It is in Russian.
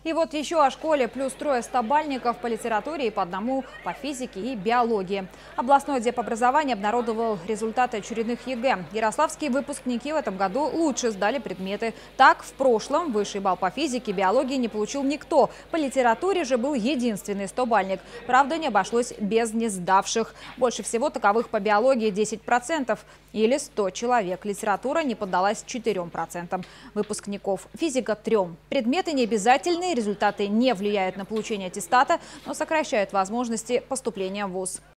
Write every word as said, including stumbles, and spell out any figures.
И вот еще о школе. Плюс трое стабальников по литературе и по одному по физике и биологии. Областной депобразование обнародовал результаты очередных ЕГЭ. Ярославские выпускники в этом году лучше сдали предметы. Так, в прошлом высший балл по физике и биологии не получил никто. По литературе же был единственный стобальник. Правда, не обошлось без несдавших. Больше всего таковых по биологии десять процентов или сто человек. Литература не поддалась четырем процентам выпускников. Физика – трем. Предметы не обязательные, результаты не влияют на получение аттестата, но сокращают возможности поступления в вуз.